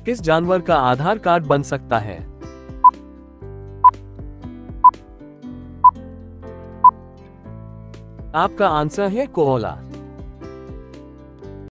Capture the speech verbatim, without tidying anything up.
किस जानवर का आधार कार्ड बन सकता है? आपका आंसर है कोआला।